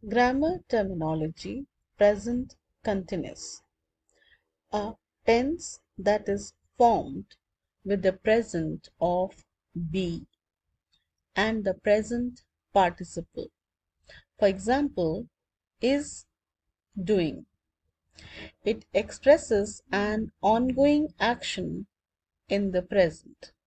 Grammar terminology: present continuous. A tense that is formed with the present of be and the present participle. For example, is doing. It expresses an ongoing action in the present.